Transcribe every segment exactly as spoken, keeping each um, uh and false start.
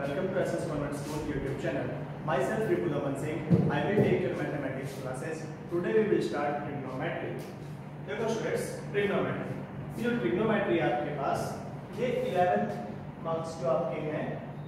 Welcome to S S Convent School YouTube channel. Myself Ripudaman Singh. I will take your mathematics classes. Today we will start trigonometry. देखो students, trigonometry. ये जो trigonometry है आपके पास, ये eleventh marks जो आपके हैं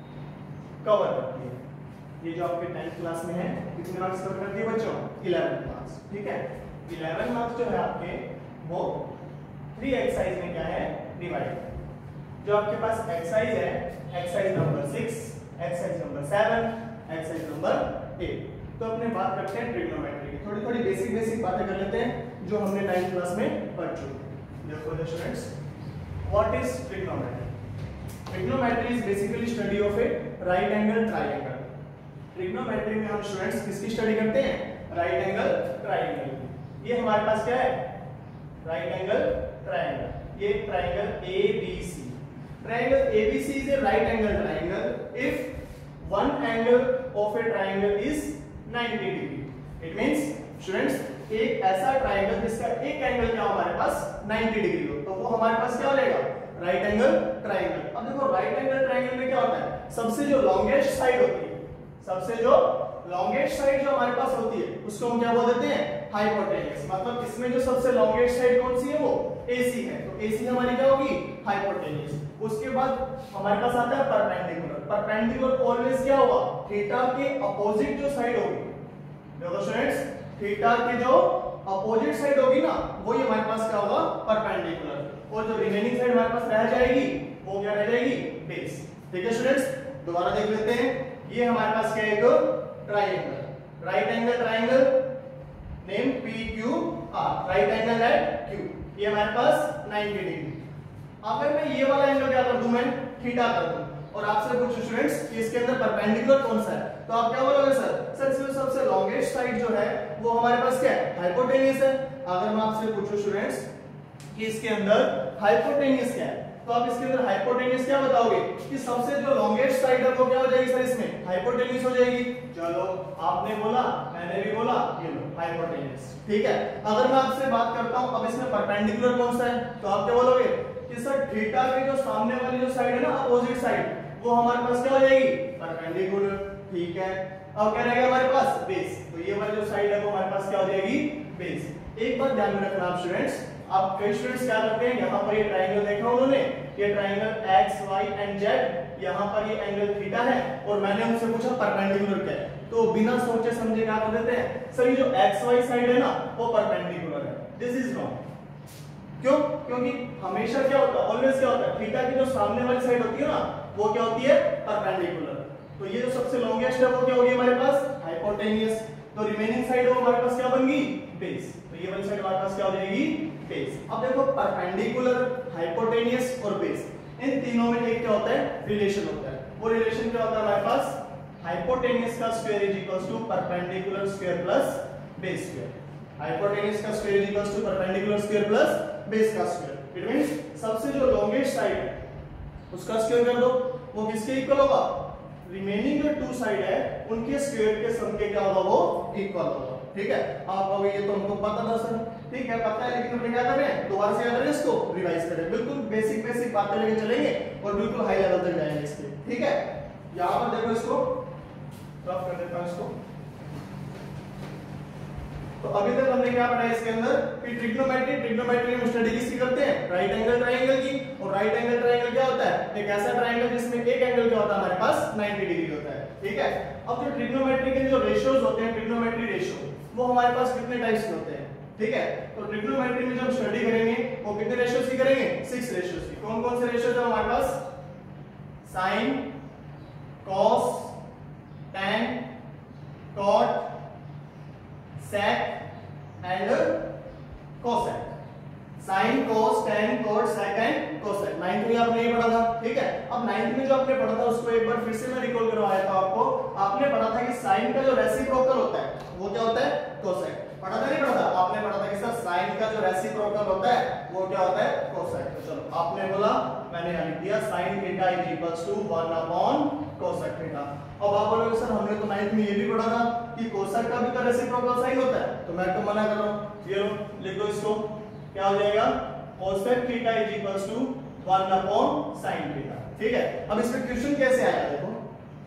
कवर करती है. ये जो आपके tenth क्लास में है, कितने मार्क्स कवर करती है बच्चों? eleven marks. ठीक है? eleven मार्क्स जो है आपके वो थ्री एक्सरसाइज में क्या है? डिवाइड. जो आपके पास एक्सरसाइज है, exercise number six, exercise number seven, exercise number eight. तो अपने बात करते हैं ट्रिग्नोमेट्री की. थोड़ी थोड़ी बेसिक बेसिक बातें कर लेते हैं जो हमने नाइन्थ क्लास में पढ़ चुके हैं. देखो students, what is trigonometry? Trigonometry is basically study of a right angle triangle. Trigonometry में हम स्टूडेंट्स किसकी स्टडी करते हैं? Right angle triangle. ये हमारे पास क्या है? Right angle triangle. ये triangle A B C. Triangle A B C is a right angle triangle if one angle of a triangle is ninety degree. It means students एक ऐसा triangle जिसका एक एंगल क्या हमारे पास ninety डिग्री हो, तो वो हमारे पास क्या हो जाएगा? Right angle triangle. अब देखो राइट एंगल ट्रायंगल में क्या होता है? सबसे जो लॉन्गेस्ट साइड होती है, सबसे जो लॉन्गेस्ट साइड जो हमारे पास होती है उसको हम क्या बोल देते हैं? हाइपोटेन्यूज. मतलब इसमें जो सबसे लॉन्गेस्ट साइड कौन सी है? वो A C है. तो A C हमारी क्या होगी? हाइपोटेन्यूज. उसके बाद हमारे पास आता है परपेंडिकुलर. परपेंडिकुलर ऑलवेज क्या होगा? थीटा के अपोजिट जो साइड होगी. देखो स्टूडेंट्स, थीटा के जो अपोजिट साइड होगी ना, वो ही हमारे पास क्या होगा? परपेंडिकुलर. और जो रिमेनिंग साइड हमारे पास रह जाएगी वो क्या रह जाएगी? बेस. ठीक है स्टूडेंट्स, दोबारा देख लेते हैं. ये हमारे पास क्या है? एक triangle, right angle triangle name P Q R. Right angle at Q. ये हमारे पास ninety डिग्री. अगर मैं ये वाला एंगल क्या कर दूं? मैं थीटा कर दूं और आपसे पूछूं स्टूडेंट्स कि इसके अंदर परपेंडिकुलर कौन सा है, तो आप क्या बोलोगे? सर सर इसमें सबसे लॉन्गेस्ट साइड जो है वो हमारे पास क्या है? हाइपोटेन्यूज है. अगर मैं आपसे पूछूं स्टूडेंट्स कि इसके अंदर हाइपोटेन्यूज क्या है, तो आप इसके अंदर हाइपोटेन्यूज क्या बताओगे? कि सबसे जो लॉन्गेस्ट साइड है वो क्या हो जाएगी सर? इसमें हाइपोटेन्यूज हो जाएगी. चलो, आपने बोला, मैंने भी बोला, ये लो हाइपोटेन्यूज. ठीक है. अगर मैं आपसे बात करता हूं अब इसमें परपेंडिकुलर कौन सा है, तो आप क्या बोलोगे? कि सर थीटा के जो सामने वाली जो साइड है ना, अपोजिट साइड, वो हमारे पास क्या हो जाएगी? परपेंडिकुलर. ठीक है. अब क्या रहेगा हमारे पास? बेस. तो ये वाली जो साइड है वो हमारे पास क्या हो जाएगी? बेस. एक बात ध्यान में रखना आप स्टूडेंट्स, आप कई स्टूडेंट्स क्या करते हैं, यहाँ पर ये ट्रायंगल देखा उन्होंने, ये triangle X Y and Z, यहाँ पर ये एंगल थीटा है और मैंने उनसे पूछा परपेंडिकुलर क्या है, तो बिना सोचे समझे क्या कर देते हैं? सर ये जो एक्स वाई साइड है ना वो परपेंडिकुलर है. This is wrong. क्यों? क्योंकि हमेशा क्या होता है? ऑलवेज क्या होता है? थीटा की जो सामने वाली साइड होती है ना वो क्या होती है? परपेंडिकुलर. तो ये जो सबसे लॉन्गेस्ट है वो क्या होगी हमारे पास? हाइपोटेन्यूज. तो रिमेनिंग साइड वो हमारे पास क्या बन गई? बेस. तो ये वाली साइड हमारे पास क्या हो जाएगी? बेस. अब देखो परपेंडिकुलर, हाइपोटेन्यूज और बेस, इन तीनों में एक क्या होता है? रिलेशन होता है. वो रिलेशन क्या होता है हमारे पास? हाइपोटेन्यूज का square is equal to perpendicular square plus base square. Hypotenuse का square is equal to perpendicular square plus base का स्क्वायर. इट मींस सबसे जो लॉन्गेस्ट साइड है उसका स्क्वायर कर दो, वो किसके इक्वल होगा? रिमेनिंग जो टू साइड है उनके स्क्वायर के सम के क्या होगा? वो इक्वल होगा. ठीक है. आप कहोगे ये तो हमको पता था सर. ठीक है, पता है, लेकिन अपने क्या कर रहे हैं? दोबारा से याद करें, इसको रिवाइज करें. बिल्कुल बेसिक बेसिक बातें लेके चलेंगे और बिल्कुल हाई लेवल तक जाएंगे इसके. ठीक है. यहां पर देखो, इसको रफ कर देता हूं इसको. तो अभी तक हमने क्या पढ़ा इसके अंदर कि ट्रिग्नोमेट्री ट्रिग्नोमेट्री में स्टडी किसकी करते हैं? राइट एंगल ट्रायंगल की. और राइट एंगल ट्रायंगल क्या होता है? एक ऐसा ट्रायंगल जिसमें एक एंगल क्या होता है हमारे पास? ninety डिग्री होता है. ठीक है. अब जो ट्रिग्नोमेट्री के जो रेशियोज होते हैं, ट्रिग्नोमेट्री रेशियो, वो हमारे पास कितने टाइप्स के होते हैं? ठीक है. तो ट्रिग्नोमेट्री में जब स्टडी करेंगे वो कितने रेशियोज की करेंगे? सिक्स रेशियोज की. कौन कौन से रेशियोज है हमारे पास? Sine, cos, tan, cot, sec and cosec. sin, cos, tan, cot, sec and cosec. Ninth में आपने ये पढ़ा था. ठीक है. अब नाइन्थ में जो आपने पढ़ा था उसको एक बार फिर से मैं रिकॉल करवाया था आपको. आपने पढ़ा था कि sin का जो रेसिप्रोकल होता है वो क्या होता है? cosec. पढ़ा था नहीं पढ़ा था? आपने पढ़ा था कि सर sin का जो रेसिप्रोकल होता है वो क्या होता है? cosec. तो चलो, आपने बोला, मैंने यहां लिख दिया sin theta is equals to one upon cosec theta. अब आप बोलोगे सर हमने तो नाइन्थ में ये भी पढ़ा था कि cosec का भी तो रेसिप्रोकल साइन होता है, तो मैं तो मना कर रहा हूं. ये लो, लिख दो इसको. क्या हो जाएगा? cosec theta is equals to one upon sin theta. ठीक है. अब इसमें क्वेश्चन कैसे आया देखो.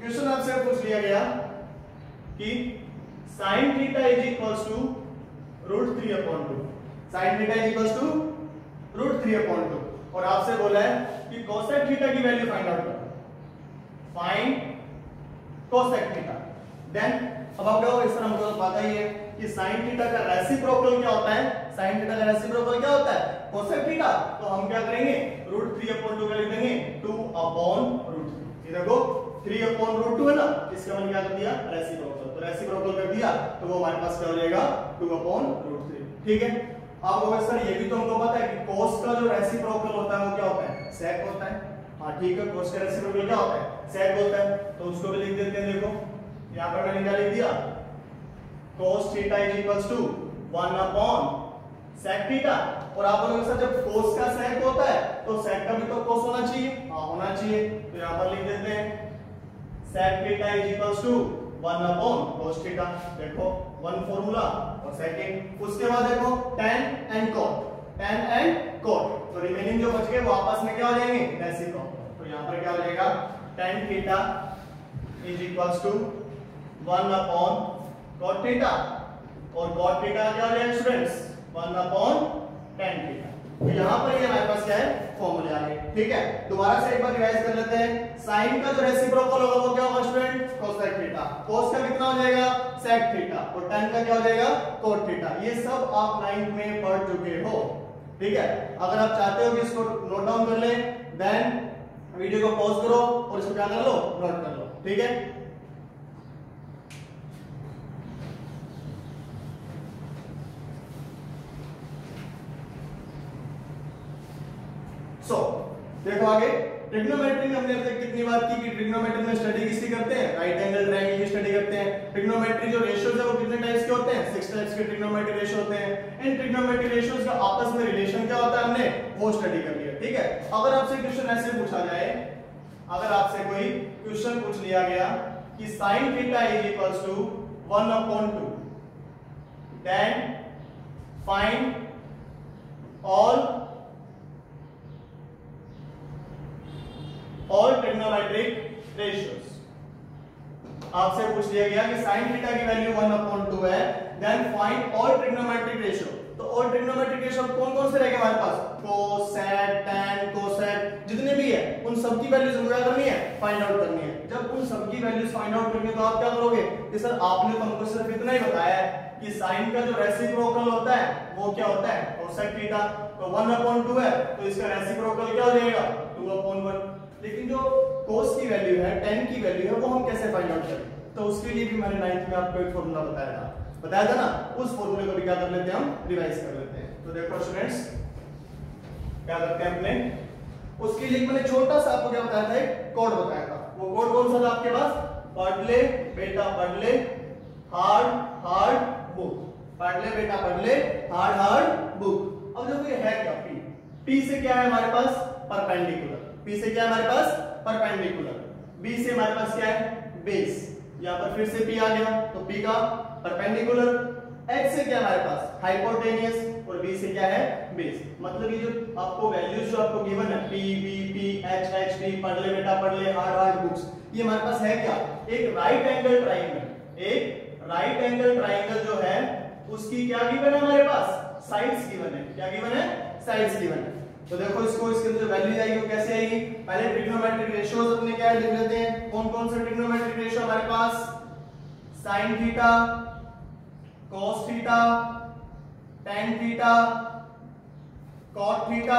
क्वेश्चन आपसे पूछ लिया गया कि sin theta is equals to root three upon two, sin theta is equals to root three upon two, और आपसे बोला है कि cosec थीटा की वैल्यू फाइंड आउट करो, फाइंड cosec थीटा। देन अब आप लोगों को इस तरह हमको पता ही है कि sin थीटा का रेसिप्रोकल क्या होता है, sin थीटा का रेसिप्रोकल क्या होता है cosec थीटा, तो हम क्या करेंगे रूट थ्री अपॉन टू का लिख देंगे टू अपॉन रूट थ्री। ये देखो थ्री अपॉन रूट टू है ना, इसका मैंने क्या कर दिया रेसिप्रोकल, तो रेसिप्रोकल कर दिया तो वो हमारे पास क्या हो जाएगा टू अपॉन रूट थ्री। ठीक है, आप लोगों को सर ये भी तो हमको पता है कि cos का जो रेसिप्रोकल होता है वो क्या होता है sec होता है। हाँ ठीक है, cos का रेसिप्रोकल क्या होता है sec होता है, तो उसको भी लिख देते हैं। देखो यहाँ पर मैंने क्या लिख दिया cos theta is equals to one upon sec theta, और आप लोगों के साथ जब cos का sec होता है तो sec का भी तो cos होना चाहिए, हाँ होना चाहिए, तो यहाँ पर लिख देते हैं sec theta is equals to one upon cos theta. देखो वन फॉर्मूला और सेकंड, उसके बाद देखो tan and cot, tan and cot, तो रिमेनिंग जो बच गए वो आपस में क्या हो जाएंगे रेसिप्रोकल, तो यहाँ पर क्या हो जाएगा tan theta is equals to one upon cot theta, और cot थीटा क्या हो जाएगा students one upon tan theta. तो यहाँ पर ये हमारे पास क्या है फॉर्मूले आ गए। ठीक है, दोबारा से एक बार रिवाइज कर लेते हैं। sin का जो रेसिप्रोकल होगा वो क्या होगा स्टूडेंट cosec थीटा, cos का कितना हो जाएगा sec थीटा, और tan का क्या हो जाएगा cot थीटा। ये सब आप नाइन्थ में पढ़ चुके हो। ठीक है, अगर आप चाहते हो कि इसको नोट डाउन कर ले देन वीडियो को पॉज करो और इसको क्या कर लो नोट कर लो। ठीक है, सो so, देखो आगे ट्रिग्नोमेट्री में हमने अब तक कितनी बात की कि ट्रिग्नोमेट्री में स्टडी किसकी करते हैं राइट एंगल ट्रायंगल की स्टडी करते हैं। ट्रिग्नोमेट्री जो रेशियोज है वो कितने टाइप्स के होते हैं सिक्स टाइप्स के ट्रिग्नोमेट्री रेशियो होते हैं। इन ट्रिग्नोमेट्री रेशियोज का आपस में रिलेशन क्या होता है हमने वो स्टडी कर लिया। ठीक है, अगर आपसे क्वेश्चन ऐसे पूछा जाए, अगर आपसे कोई क्वेश्चन पूछ लिया गया कि sin theta is equals to one upon two, then find all all trigonometric ratios, आपसे पूछ लिया गया कि sin थीटा की वैल्यू वन अपॉन टू है, then find all trigonometric ratio. तो ऑल ट्रिग्नोमेट्रिक रेशियो कौन कौन से रहेंगे हमारे पास cos sec tan cosec जितने भी है उन सब की वैल्यूज हमको क्या करनी है फाइंड आउट करनी है। जब उन सब की वैल्यूज फाइंड आउट करनी है तो आप क्या करोगे कि सर आपने तो हमको सिर्फ इतना ही बताया है कि sin का जो रेसिप्रोकल होता है वो क्या होता है cosec थीटा, तो वन अपॉन टू है तो इसका रेसिप्रोकल क्या हो जाएगा टू अपॉन वन। लेकिन जो cos की वैल्यू है tan की वैल्यू है वो हम कैसे फाइंड आउट करें, तो उसके लिए भी मैंने नाइन्थ में आपको एक फॉर्मूला बताया था बताया था ना, उस फॉर्मूले को भी क्या कर लेते हैं हम रिवाइज कर लेते हैं। तो देखो स्टूडेंट्स क्या करते हैं अपने, उसके लिए मैंने छोटा सा आपको क्या बताया था एक कोड बताया था, वो कोड कौन सा था आपके पास पढ़ ले बेटा पढ़ ले हार्ड हार्ड बुक, पढ़ ले बेटा पढ़ ले हार्ड हार्ड बुक। अब देखो ये है क्या P, P से क्या है हमारे पास परपेंडिकुलर, P से क्या है हमारे पास परपेंडिकुलर, B से हमारे पास क्या है बेस, यहाँ पर फिर से P आ गया तो P का परपेंडिकुलर, H से क्या हमारे पास हाइपोटेनियस और B से क्या है बेस। मतलब ये जो आपको वैल्यूज जो आपको गिवन है P B P H H P पढ़ ले बेटा पढ़ ले हार्ड हार्ड बुक्स, ये हमारे पास है क्या एक राइट एंगल ट्रायंगल, एक राइट एंगल ट्रायंगल जो है उसकी क्या गिवन है हमारे पास साइड्स गिवन है, क्या गिवन है साइड्स गिवन है। तो देखो इसको इसके अंदर वैल्यू आएगी वो कैसे आएगी, पहले ट्रिग्नोमेट्रिक रेशियोज अपने क्या है लिख लेते हैं, कौन कौन से ट्रिग्नोमेट्रिक रेशियो हमारे पास sin theta cos theta tan theta cot theta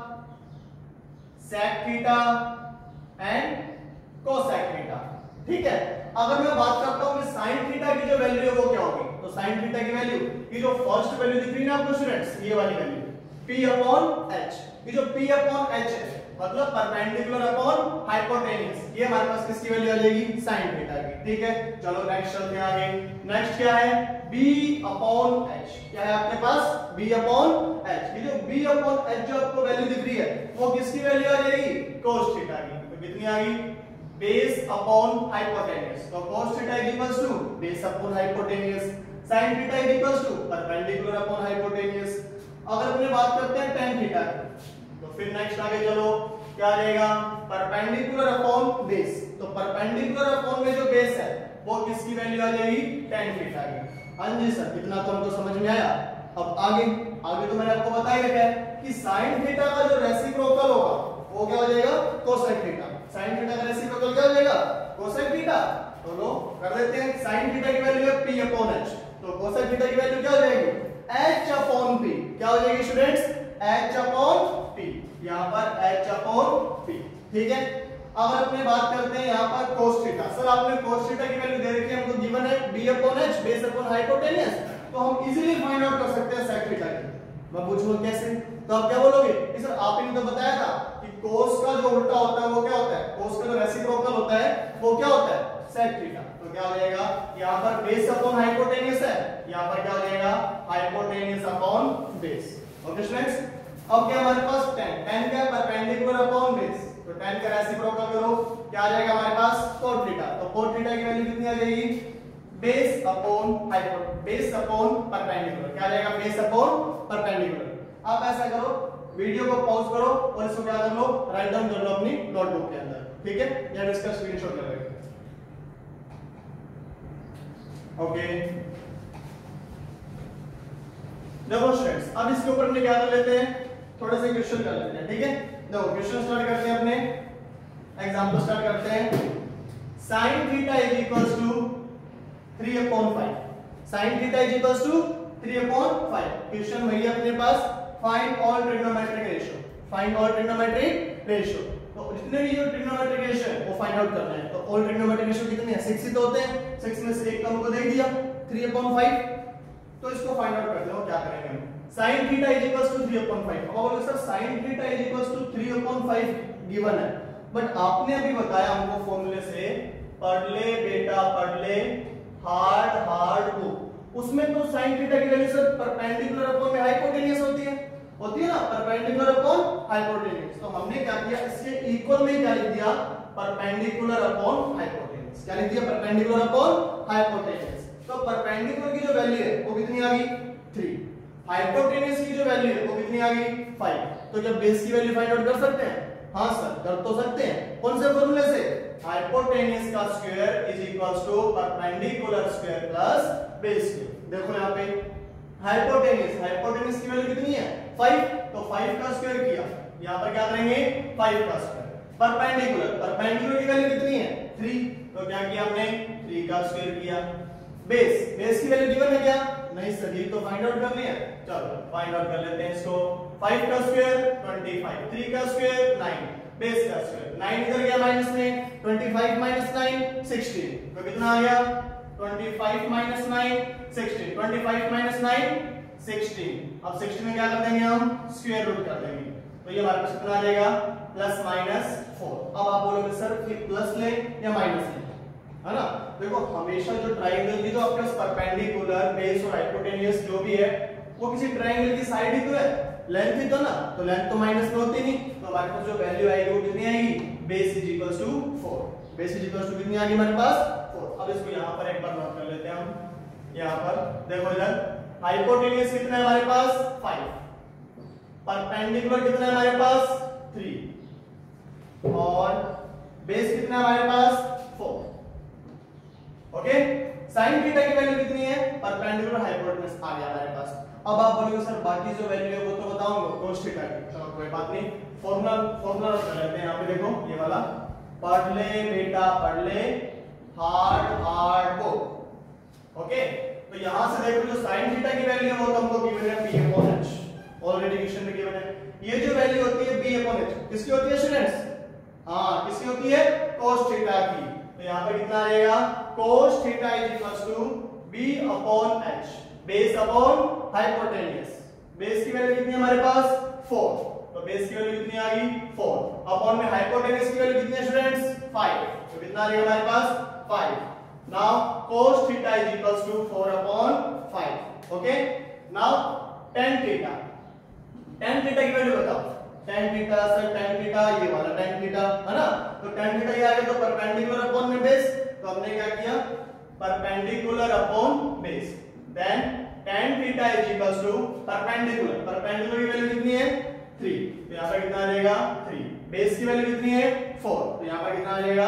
sec theta and cosec theta. ठीक है, अगर मैं बात करता हूं कि sin थीटा की जो वैल्यू है वो क्या होगी, तो sin थीटा की वैल्यू ये जो फर्स्ट वैल्यू दिख रही है ना आपको स्टूडेंट्स ये वाली वैल्यू P अपॉन H, ये जो P अपॉन H है मतलब परपेंडिकुलर अपॉन हाइपोटेनियस, ये हमारे पास किसकी वैल्यू आ जाएगी sin थीटा की। ठीक है, चलो नेक्स्ट चलते हैं आगे। नेक्स्ट क्या है B अपॉन H, क्या है आपके पास B अपॉन H, ये जो B अपॉन H जो आपको वैल्यू दिख रही है वो किसकी वैल्यू आ जाएगी cos थीटा की, तो कितनी आ गई बेस अपॉन हाइपोटेनियस, तो cos theta is equals to base upon hypotenuse, sin theta is equals to perpendicular upon hypotenuse. अगर अपने बात करते हैं tan थीटा तो फिर नेक्स्ट आगे चलो क्या रहेगा परपेंडिकुलर अपॉन बेस, तो परपेंडिकुलर अपॉन में जो बेस है वो किसकी वैल्यू आ जाएगी, tan थीटा की। हाँ जी सर, कितना तो हमको समझ में आया। अब आगे आगे तो मैंने आपको बता ही रखा है कि sin थीटा का जो रेसिप्रोकल होगा वो क्या हो जाएगा, cosec थीटा। sin थीटा का रेसिप्रोकल क्या हो जाएगा, cosec थीटा। तो लो कर देते हैं, sin थीटा की वैल्यू है p अपॉन h, तो cosec थीटा की वैल्यू क्या हो जाएगी, h अपॉन p। क्या हो जाएगी स्टूडेंट्स, h अपॉन p, यहां पर h अपॉन p। ठीक है, अब अपने बात करते हैं यहाँ पर cos थीटा। सर आपने cos थीटा की वैल्यू दे रखी है, हमको गिवन है b upon h base upon hypotenuse, तो हम इजीली फाइंड आउट कर सकते हैं sec थीटा की। मैं पूछूंगा कैसे, तो आप क्या बोलोगे कि सर आपने तो बताया था कि cos का जो उल्टा होता है वो क्या होता है, cos का जो रेसिप्रोकल होता है वो क्या होता है, sec थीटा। तो क्या हो जाएगा, यहाँ पर बेस अपॉन हाइपोटेन्यूस है, यहाँ पर क्या हो जाएगा, hypotenuse upon base. Okay students, अब क्या हमारे पास tan, tan क्या है, परपेंडिकुलर अपॉन बेस, तो tan का रेसिप्रोकल करो, क्या आ जाएगा हमारे पास cot थीटा। तो cot थीटा की वैल्यू कितनी आ जाएगी, base upon hypo base upon perpendicular, क्या आ जाएगा, बेस अपॉन परपेंडिकुलर। आप ऐसा करो, वीडियो को पॉज करो और इसको क्या कर लो, राइट डाउन कर लो अपनी नोटबुक के अंदर। ठीक है, या इसका स्क्रीनशॉट ले लो। ओके, देखो स्टूडेंट्स, अब इसके ऊपर हमने क्या कर लेते हैं, थोड़े से क्वेश्चन कर लेते हैं। ठीक है, देखो क्वेश्चन स्टार्ट करते हैं, अपने एग्जांपल स्टार्ट करते हैं। sin theta is equals to three upon five, sin theta is equals to three upon five. Question वही अपने पास, find all trigonometric ratio, find all trigonometric ratio. तो जितने भी जो ट्रिग्नोमेट्रिक रेशियो है वो फाइंड आउट करना है। तो ऑल ट्रिग्नोमेट्रिक रेशियो कितने हैं, सिक्स ही तो होते हैं, सिक्स में से एक का हमको दे दिया थ्री अपॉन फाइव, तो इसको फाइंड आउट करते हो, क्या करेंगे हम, sin theta is equals to three upon five. अब बोलो sir sin theta is equals to three upon five given है, बट आपने अभी बताया हमको फॉर्मूले से, पढ़ ले बेटा पढ़ ले, हार्ड हार्ड बुक, उसमें तो sin थीटा की वैल्यू सर परपेंडिकुलर अपॉन में हाइपोटेन्यूस होती है, होती है ना, परपेंडिकुलर अपॉन हाइपोटेन्यूस। तो हमने क्या किया, इसके इक्वल में क्या लिख दिया, परपेंडिकुलर अपॉन हाइपोटेन्यूस। क्या लिख दिया, परपेंडिकुलर अपॉन हाइपोटेन्यूस। तो परपेंडिकुलर की जो वैल्यू है वो कितनी आ गई, थ्री, हाइपोटेन्यूस की जो वैल्यू है वो कितनी आ गई, फाइव। तो क्या बेस की वैल्यू फाइंड आउट कर सकते हैं, हाँ सर कर तो सकते हैं। कौन से फॉर्मूले से, हाइपोटेन्यूस का square is equals to perpendicular square plus base square. देखो यहाँ पे हाइपोटेन्यूस, हाइपोटेन्यूस की वैल्यू कितनी है, फाइव, तो फाइव का स्क्वायर किया, यहाँ पर क्या करेंगे, फाइव का स्क्वायर। परपेंडिकुलर, परपेंडिकुलर की वैल्यू कितनी है, थ्री, तो क्या किया हमने, थ्री का स्क्वायर किया। बेस, बेस की वैल्यू गिवन है क्या, नहीं सर ये तो फाइंड आउट करनी है, चलो फाइंड आउट कर लेते हैं इसको। फाइव का स्क्वायर ट्वेंटी फाइव, थ्री का स्क्वायर नाइन, बेस का स्क्वायर नाइन इधर गया माइनस में, twenty five minus nine sixteen, तो कितना आ गया, twenty five minus nine sixteen, twenty five minus nine sixteen. अब सिक्सटीन में क्या कर देंगे हम, स्क्वायर रूट कर देंगे, तो ये हमारे पास कितना आ जाएगा, प्लस माइनस फोर। अब आप बोलोगे सर प्लस ले या माइनस ले, है ना। देखो हमेशा जो ट्रायंगल की जो आपके पास परपेंडिकुलर, बेस और हाइपोटेन्यूस जो भी है वो किसी ट्रायंगल की साइड ही तो है, लेंथ ही तो ना, तो लेंथ तो माइनस में होती नहीं, तो हमारे पास जो वैल्यू आएगी वो कितनी आएगी, base is equals to four. Base is equals to कितनी आ गई हमारे पास, फोर। अब इसको यहाँ पर एक बार नोट कर लेते हैं हम, यहाँ पर देखो इधर हाइपोटेन्यूस कितना है हमारे पास, फाइव, परपेंडिकुलर कितना है हमारे पास, थ्री, और बेस कितना है हमारे पास, फोर। ओके, sin थीटा की वैल्यू कितनी है, परपेंडिकुलर हाइपोटेन्यूस आ गया हमारे पास। अब आप बोलोगे सर बाकी जो वैल्यू है वो तो बताऊंगा cos थीटा की, चलो कोई बात नहीं, फॉर्मूला फॉर्मूला कर लेते हैं। यहाँ पे देखो ये वाला, पढ़ ले बेटा पढ़ ले, हार्ड हार्ड बुक। ओके, तो यहाँ से देखो जो sin थीटा की वैल्यू है वो तो हमको गिवन है b upon h, already question में गिवन है। ये जो वैल्यू होती है b अपॉन h किसकी होती है स्टूडेंट्स, हाँ किसकी होती है, cos थीटा की। तो यहाँ पे कितना आ जाएगा, cos theta is equals to b upon h, base upon hypotenuse. Base की वैल्यू कितनी है हमारे पास, फोर, तो बेस की वैल्यू कितनी आ गई, फोर, अपॉन में हाइपोटेन्यूस की वैल्यू कितनी है स्टूडेंट्स, फाइव, तो कितना आ जाएगा हमारे पास, five. Now cos theta is equals to four upon five. Okay, now tan theta, tan theta की वैल्यू बताओ, tan theta sir tan theta ये वाला tan थीटा है ना, तो tan थीटा ये आ गया, तो परपेंडिकुलर अपॉन में बेस, तो हमने क्या किया, perpendicular upon base, then tan theta is equals to perpendicular, perpendicular की वैल्यू कितनी है, थ्री, तो यहां पर कितना आ जाएगा, थ्री, बेस की वैल्यू कितनी है, फोर, तो यहां पर कितना आ जाएगा,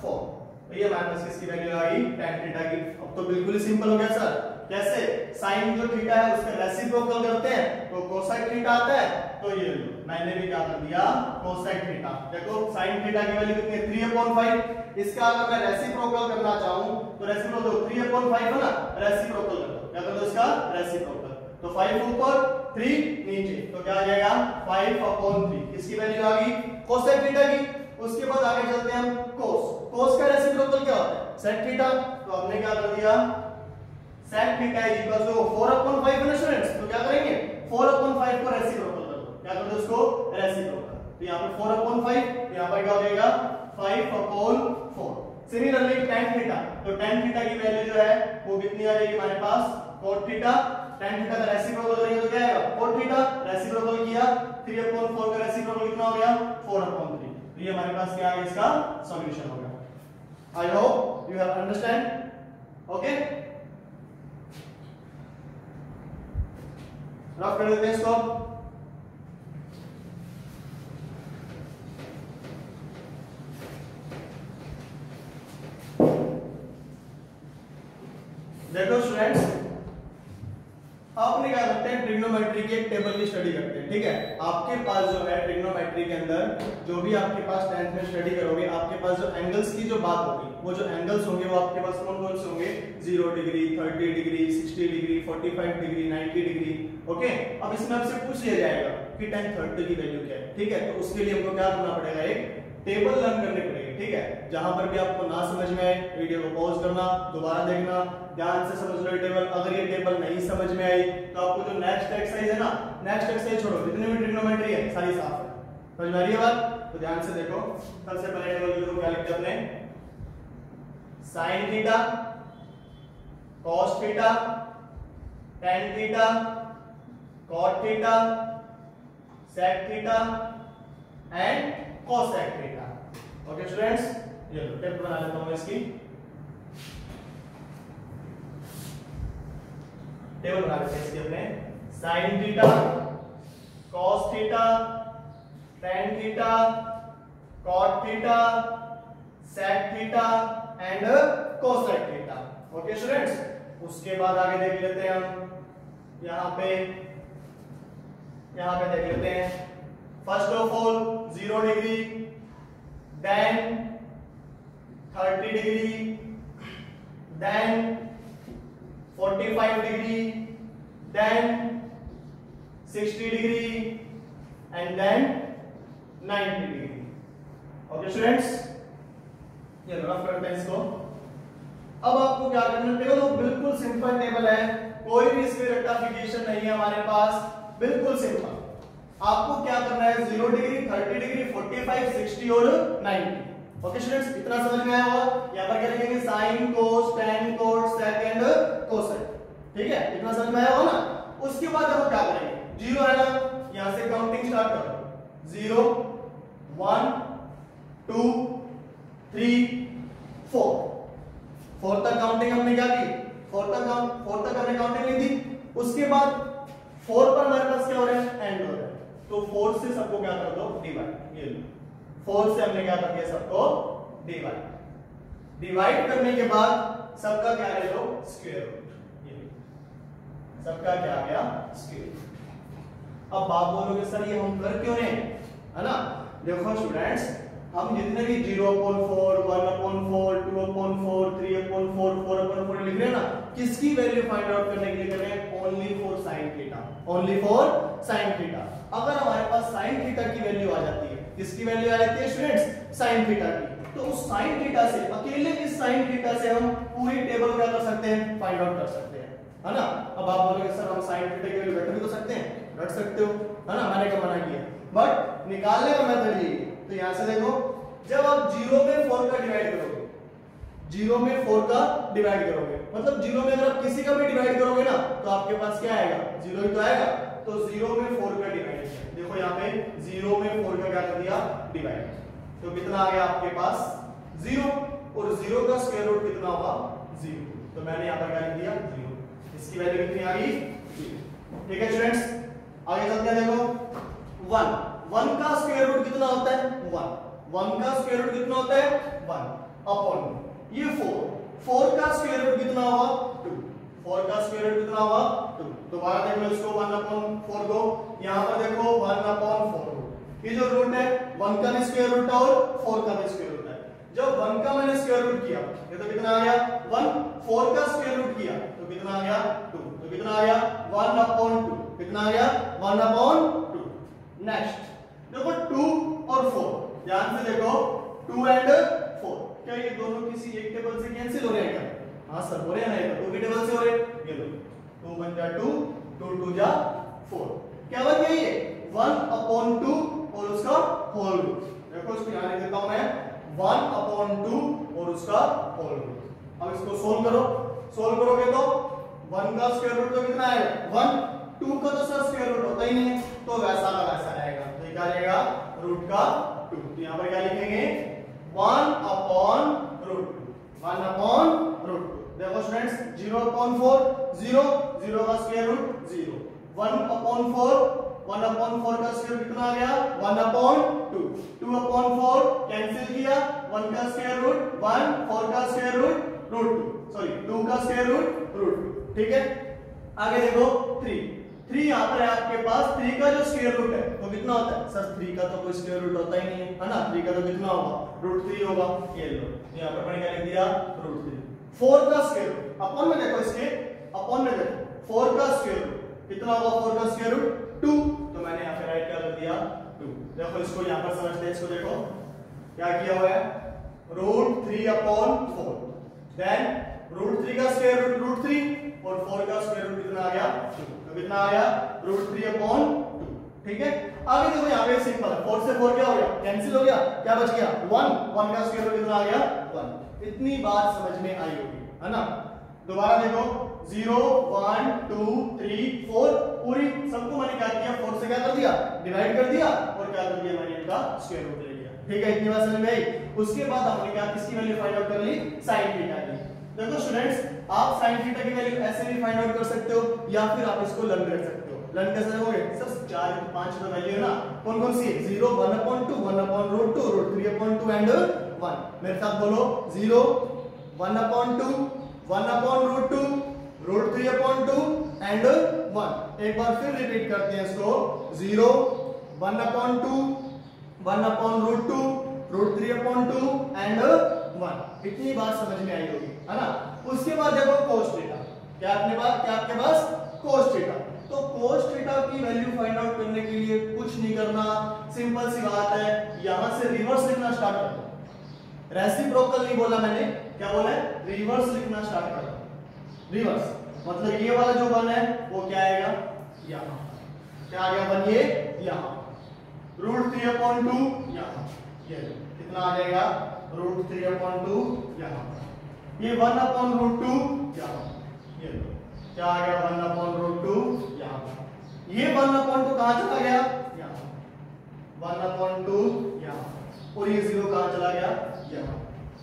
फोर। तो ये हमारे पास किसकी वैल्यू आ गई, tan थीटा की। अब तो बिल्कुल ही सिंपल हो गया सर। कैसे, साइन जो थीटा है उसका रेसिप्रोकल करते हैं तो कोसेक थीटा आता है। तो ये लो मैंने भी क्या कर दिया, कोसेक थीटा। देखो साइन थीटा की वैल्यू कितनी है, थ्री अपॉन फाइव। इसका अगर मैं रेसिप्रोकल करना चाहूं तो रेसिप्रोकल थ्री अपॉन फाइव है ना, रेसिप्रोकल कर दो। क्या कर दो इसका रेसिप्रोकल, तो फाइव ऊपर थ्री नीचे, तो क्या आ जाएगा फाइव अपॉन थ्री। किसकी वैल्यू आ गई, कोसेक थीटा की। उसके बाद आगे चलते हैं हम कोस। कोस का रेसिप्रोकल क्या होता है, सेक थीटा। तो हमने क्या कर दिया, sec theta is equal to four upon five है स्टूडेंट्स। तो क्या करेंगे, फोर अपॉन फाइव को रेसिप्रोकल कर दो। क्या कर दो इसको रेसिप्रोकल। तो यहां पे फोर अपॉन फाइव, यहां पर क्या हो जाएगा five upon four. Similarly tan theta, तो tan थीटा की वैल्यू जो है वो कितनी आ जाएगी हमारे पास, cot थीटा। tan थीटा का रेसिप्रोकल करेंगे तो क्या आएगा, cot थीटा। रेसिप्रोकल किया, थ्री अपॉन फोर का रेसिप्रोकल कितना हो गया, फोर अपॉन थ्री। तो ये हमारे पास क्या आ गया, इसका सॉल्यूशन हो गया। I hope you have understand. Okay, rough कर देते हैं इसको। देखो स्टूडेंट्स, आपने क्या करते हैं, ट्रिग्नोमेट्री की एक टेबल की स्टडी करते हैं। ठीक है, आपके पास जो है ट्रिग्नोमेट्री के अंदर जो भी आपके पास टेंथ में स्टडी करोगे, आपके पास जो एंगल्स की जो बात होगी, वो जो एंगल्स होंगे वो आपके पास कौन कौन से होंगे, zero degree, thirty degree, sixty degree, forty five degree, ninety degree. Okay, अब इसमें आपसे पूछ लिया जाएगा कि tan थर्टी की वैल्यू क्या है। ठीक है, तो उसके लिए हमको क्या करना पड़ेगा, एक टेबल लर्न करनी पड़ेगी। ठीक है, जहां पर भी आपको ना समझ में आए वीडियो को पॉज करना, दोबारा देखना, ध्यान से समझ लो ये टेबल। अगर ये टेबल नहीं समझ में आई तो आपको जो नेक्स्ट एक्सरसाइज है ना, नेक्स्ट एक्सरसाइज छोड़ो, जितनी भी ट्रिग्नोमेट्री है सारी साफ है। समझ में आ रही है बात, तो ध्यान से देखो। सबसे पहले टेबल को क्या लिखते हैं अपने, sin theta, cos theta, tan theta, cot theta, sec theta and cosec theta. Okay students, ये लो टेबल बना लेता हूं इसकी, टेबल बना लेते हैं इसकी अपने। sin theta, cos theta, tan theta, cot theta, sec theta and cosec theta. Okay students, उसके बाद आगे देख लेते हैं हम, यहां पे यहां पे देख लेते हैं। First of all zero degree, then thirty degree, then forty five degree, then sixty degree and then ninety degree. Okay students, ये रफ करते हैं इसको। अब आपको क्या करना है, देखो बिल्कुल सिंपल टेबल है, कोई भी इसमें रेक्टिफिकेशन नहीं है हमारे पास, बिल्कुल सिंपल। आपको क्या करना है, zero degree, thirty degree, forty five, sixty और नाइंटी। ओके स्टूडेंट्स, इतना समझ में आया होगा। यहां पर क्या लिखेंगे, sine, cos, tan, cot, sec and cosec. ठीक है, इतना समझ में आया होगा ना। उसके बाद हम क्या करेंगे, जीरो है ना, यहां से काउंटिंग स्टार्ट करो। Zero, one, two, three, four. Four तक काउंटिंग हमने क्या की, फोर तक काउंट फोर तक हमने काउंटिंग ली थी। उसके बाद फोर पर हमारे पास क्या हो रहा है, एंड हो रहा है, तो फोर से सबको क्या कर दो, डिवाइड। ये लो, फोर से हमने क्या कर दिया, सबको डिवाइड। डिवाइड करने के बाद सबका क्या ले लो, स्क्वायर रूट। ये सबका क्या आ गया, स्क्वायर रूट। अब आप बोलोगे सर ये हम कर क्यों रहे हैं, है ना। देखो स्टूडेंट्स, हम जितने भी zero upon four, one upon four, two upon four, three upon four, four upon four लिख रहे हैं ना, किसकी वैल्यू फाइंड आउट करने के लिए कर रहे हैं, only for sine theta, only for sine theta. अगर हमारे पास साइन थीटा की वैल्यू आ जाती है, किसकी वैल्यू आ जाती है स्टूडेंट्स, साइन थीटा की, तो उस साइन थीटा से, अकेले इस साइन थीटा से हम पूरी टेबल क्या कर सकते हैं, फाइंड आउट कर सकते हैं, है ना। अब आप बोलोगे सर हम साइन थीटा की वैल्यू रख भी तो सकते हैं, रख सकते हो, है ना, मैंने क्या मना किया, बट निकालने का मेथड ये। तो यहां से देखो, जब आप जीरो में फोर का डिवाइड करोगे, जीरो में फोर का डिवाइड करोगे, मतलब जीरो में अगर आप किसी का भी डिवाइड करोगे ना, तो आपके पास क्या आएगा, जीरो ही तो आएगा। तो जीरो में फोर का डिवाइड, देखो यहाँ पे जीरो में फोर का क्या कर दिया, डिवाइड, तो कितना आ गया आपके पास, जीरो, और जीरो का स्क्वायर रूट कितना हुआ, जीरो, तो मैंने यहाँ पर क्या लिख दिया, जीरो। इसकी वैल्यू कितनी आ गई, ठीक है स्टूडेंट्स। आगे चलते हैं, देखो वन, वन का स्क्वायर रूट कितना होता है, वन, वन का स्क्वायर रूट कितना होता है, वन। अपॉन ये फोर, फोर का स्क्वायर रूट कितना हुआ टू, फोर का स्क्वायर रूट कितना हुआ टू। दोबारा देख लो इसको वन अपॉन फोर को, यहाँ पर देखो वन अपॉन फोर, ये जो रूट है वन का भी स्क्वायर रूट और फोर का भी स्क्वायर रूट है। जब वन का मैंने स्क्वायर रूट किया ये तो कितना आ गया वन, फोर का स्क्वायर रूट किया तो कितना आ गया टू, तो कितना आ गया वन अपॉन टू, कितना आ गया वन अपॉन टू। नेक्स्ट देखो टू और फोर, ध्यान से देखो टू एंड फोर, क्या ये दोनों किसी एक टेबल से कैंसिल हो रहे हैं क्या? हाँ सर हो रहे हैं ना, ये टू के टेबल से हो रहे हैं, ये लो टू वन जा टू, टू टू जा फोर, क्या बन गया ये वन अपॉन टू और उसका होल रूट। देखो इसको यहां लिख देता हूं मैं वन अपॉन टू और उसका होल रूट। अब इसको सोल्व करो, सोल्व करोगे तो वन का स्क्वायर रूट तो कितना आएगा वन, टू का तो सर स्क्वायर रूट होता ही नहीं है तो वैसा का वैसा रहेगा, तो ये क्या रहेगा रूट का टू। तो यहां पर क्या लिखेंगे one upon root two, one upon root two. देखो students zero upon four zero, zero का square root zero, one upon four, one upon four का स्क्वायर रूट कितना आ गया one upon two, two upon four cancel किया, one का square root one, four का square root root two, sorry two का square root root two. ठीक है आगे देखो थ्री, थ्री यहाँ पर है आपके पास, थ्री का जो स्क्वायर रूट है तो कितना होता है सर, थ्री का तो कोई स्क्वायर रूट होता ही नहीं है, है ना, थ्री का तो कितना होगा रूट थ्री होगा, ये लो यहाँ पर मैंने क्या लिख दिया रूट थ्री। फोर का स्क्वायर रूट अपॉन में देखो, इसके अपॉन में देखो फोर का स्क्वायर रूट कितना होगा, फोर का स्क्वायर रूट टू, तो मैंने यहाँ पे राइट क्या कर दिया टू। देखो इसको यहाँ पर समझते हैं, इसको देखो क्या किया हुआ है root three upon four, then root three का स्क्वायर रूट रूट थ्री और फोर का स्क्वायर रूट कितना आ गया टू, तो कितना आ गया रूट थ्री अपॉन टू। ठीक है आगे देखो यहाँ पे सिंपल है, फोर से फोर क्या हो गया कैंसिल हो गया, क्या बच गया वन, वन का स्क्वायर रूट कितना आ गया वन। इतनी बात समझ में आई होगी है ना। दोबारा देखो zero one two three four, पूरी सबको मैंने क्या किया फोर से क्या कर दिया डिवाइड कर दिया और क्या कर दिया मैंने इनका स्क्वायर रूट ले लिया। ठीक है इतनी बात समझ में आई। उसके बाद हमने क्या किसकी वैल्यू फाइंड आउट कर ली sin थीटा की। देखो स्टूडेंट्स आप sin थीटा की वैल्यू ऐसे भी फाइंड आउट कर सकते हो या फिर आप इसको लर्न कर सकते हो। लर्न कैसे करोगे सब चार पांच तो वैल्यू है ना, कौन कौन सी है zero, one upon two, one upon root two, root three upon two and one. मेरे साथ बोलो zero, one upon two, one upon root two, root three upon two and one. एक बार फिर रिपीट करते हैं इसको zero, one upon two, one upon root two, root three upon two and one. इतनी बात समझ में आई होगी है ना। उसके बाद देखो cos थीटा, क्या अपने पास क्या आपके पास cos थीटा। तो cos थीटा की वैल्यू फाइंड आउट करने के लिए कुछ नहीं करना, सिंपल सी बात है, यहां से रिवर्स लिखना स्टार्ट कर दो। रेसिप्रोकल नहीं बोला मैंने, क्या बोला है रिवर्स लिखना स्टार्ट कर दो। रिवर्स मतलब ये वाला जो वन है वो क्या आएगा यहां, क्या आ गया वन ये यहां, रूट थ्री अपॉन टू यहां, ये कितना आ जाएगा रूट थ्री अपॉन टू यहां, ये वन अपॉन रूट टू यहां, ये क्या आ गया वन अपॉन रूट टू यहां, ये वन अपॉन टू कहां चला गया यहां, वन अपॉन टू यहां, और ये जीरो कहां चला गया यहां।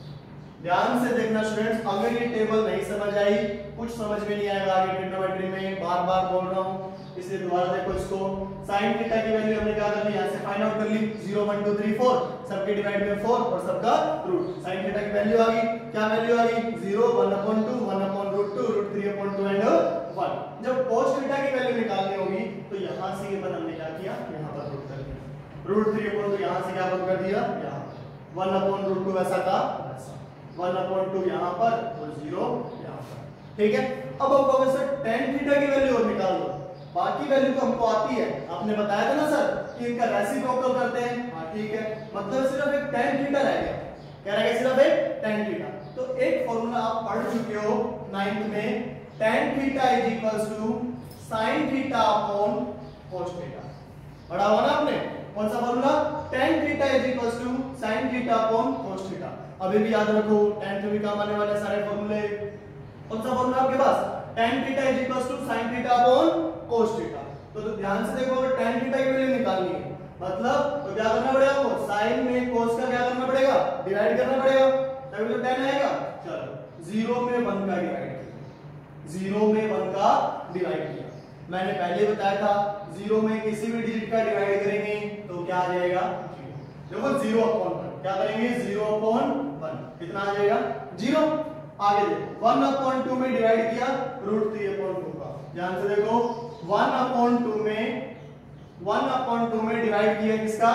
ध्यान से देखना स्टूडेंट्स, अगर ये टेबल नहीं समझ आई, कुछ समझ में नहीं आएगा आगे ट्रिग्नोमेट्री में, बार बार बोल रहा हूं इसलिए दोबारा देखो इसको। sin थीटा की वैल्यू हमने क्या कर ली, यहां से फाइंड आउट कर ली zero one two three four, सबके डिवाइड में फोर और सबका रूट। sin थीटा की वैल्यू आ गई, क्या वैल्यू आ गई zero, one upon two, one upon root two, root three upon two and one. जब cos थीटा की वैल्यू निकालनी होगी तो यहां से ये वन हमने क्या किया यहां पर पुट कर दिया, रूट थ्री अपॉन टू यहां से क्या पुट कर दिया यहां, वन अपॉन रूट टू वैसा का वैसा, वन अपॉन टू यहां पर और जीरो यहां पर। ठीक है अब हम कहोगे सर tan थीटा की वैल्यू और निकाल लो, बाकी वैल्यू तो हमको आती है, आपने बताया था ना सर कि इनका रेसिप्रोकल करते हैं। हां ठीक है, मतलब सिर्फ एक tan थीटा रह गया, क्या रह गया सिर्फ एक tan थीटा। तो एक फार्मूला आप पढ़ चुके हो नाइन्थ में, tan theta is equals to sin theta upon cos theta. पढ़ा हुआ ना आपने, कौन सा formula tan theta is equals to sin theta upon cos theta. अभी भी याद रखो tan से भी काम आने वाले सारे फार्मूले। कौन सा फार्मूला आपके पास tan theta is equals to sin theta upon cos theta. तो, तो ध्यान से देखो अगर tan थीटा की वैल्यू निकालनी है मतलब तो क्या करना पड़ेगा आपको, sin में cos का क्या करना पड़ेगा डिवाइड करना पड़ेगा, तभी तो tan आएगा। चलो जीरो में वन का डिवाइड किया, जीरो में वन का डिवाइड किया, मैंने पहले बताया था जीरो में किसी भी डिजिट का डिवाइड करेंगे तो क्या आ जाएगा देखो जीरो अपॉन वन, क्या करेंगे जीरो अपॉन वन, कितना आ जाएगा जीरो। आगे देखो वन अपॉन टू में डिवाइड किया रूट थ्री अपॉन टू का, ध्यान से देखो वन अपॉन टू में वन अपॉन टू में डिवाइड किया किसका,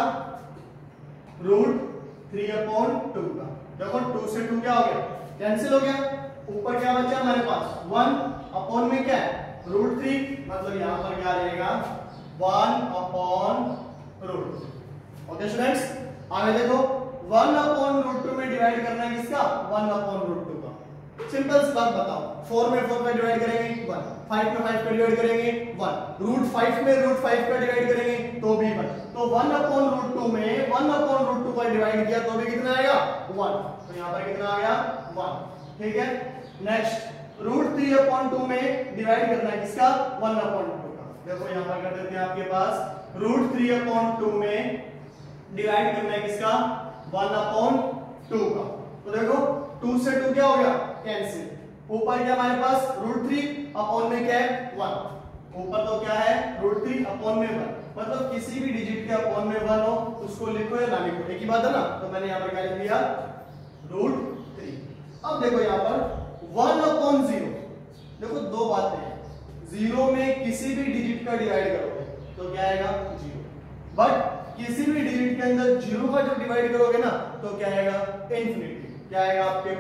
रूट थ्री अपॉन टू का। देखो टू से टू क्या हो गया, कैंसिल हो गया, ऊपर क्या बचा हमारे पास वन अपॉन में क्या है रूट थ्री, मतलब यहां पर क्या आ जाएगा one upon root three. Okay students, आगे देखो वन अपॉन रूट टू में डिवाइड करना है किसका, वन अपॉन रूट टू का। सिंपल सी बात बताओ, फोर में फोर में डिवाइड करेंगे वन, फाइव में फाइव का डिवाइड करेंगे वन, रूट फाइव में रूट फाइव का डिवाइड करेंगे तो भी वन। तो वन अपॉन रूट टू में वन अपॉन रूट टू का डिवाइड किया तो भी कितना आएगा वन, तो यहाँ पर कितना आ गया वन। ठीक है, next root three upon two में डिवाइड करना है किसका, वन अपॉन टू का। देखो यहाँ पर कर देते हैं आपके पास रूट थ्री अपॉन टू में डिवाइड करना है किसका, वन अपॉन टू का। तो देखो टू से टू क्या हो गया कैंसिल, ऊपर क्या हमारे पास रूट थ्री अपॉन में क्या है वन, ऊपर तो क्या है रूट थ्री अपॉन में वन, मतलब किसी भी डिजिट के अपॉन में वन हो उसको लिखो या ना लिखो एक ही बात है ना। तो मैंने यहाँ पर क्या लिख दिया रूट थ्री। अब देखो यहाँ पर वन अपॉन जीरो, देखो दो बातें हैं, जीरो में किसी भी डिजिट का डिवाइड करोगे तो क्या आएगा जीरो, बट किसी भी डिजिट के अंदर जीरो का जो डिवाइड करोगे ना तो क्या आएगा इन्फिनिटी, क्या आएगा आपके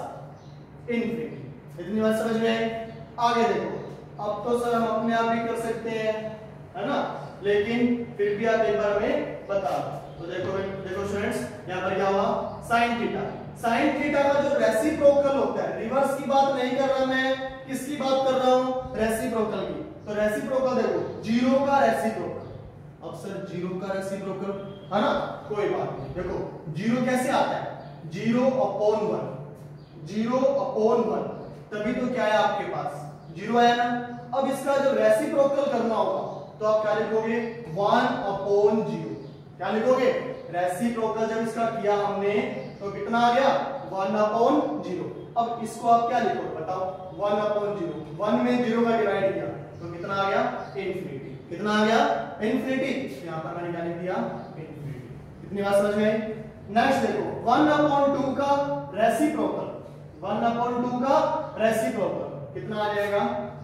पास इन्फिनिटी। इतनी बात समझ में आई। आगे देखो अब तो सर हम अपने आप ही कर सकते हैं है ना, लेकिन फिर भी आप एक बार में बता दो। तो देखो देखो स्टूडेंट्स यहाँ पर क्या हुआ साइन थीटा, साइन थीटा का जो रेसिप्रोकल होता है, रिवर्स की बात नहीं कर रहा मैं, किसकी बात कर रहा हूँ रेसिप्रोकल की। तो रेसिप्रोकल देखो जीरो का रेसिप्रोकल, अब सर जीरो का रेसिप्रोकल है ना, कोई बात नहीं, देखो जीरो कैसे आता है, zero upon one, zero upon one, तभी तो क्या है आपके पास जीरो आया ना। अब इसका जो रेसिप्रोकल करना होगा तो आप क्या लिखोगे वन अपॉन जीरो, क्या लिखोगे रेसिप्रोकल जब इसका किया हमने तो कितना आ गया वन अपॉन जीरो। अब इसको आप क्या लिखोगे बताओ, वन अपॉन जीरो, वन में जीरो का डिवाइड किया तो कितना आ गया इन्फिनिटी, कितना आ गया इन्फिनिटी, यहाँ पर मैंने क्या लिख दिया इन्फिनिटी। इतनी बात समझ में आई। नेक्स्ट देखो वन अपॉन टू का रेसिप्रोकल, वन अपॉन टू का रेसिप्रोकल कितना आ जाएगा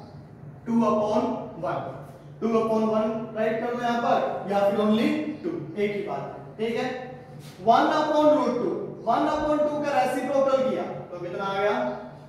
two upon one, two upon one write कर दो यहाँ पर, या फिर ओनली टू, एक ही बात है। ठीक है, one upon root two, one upon two का रेसिप्रोकल किया तो कितना आ गया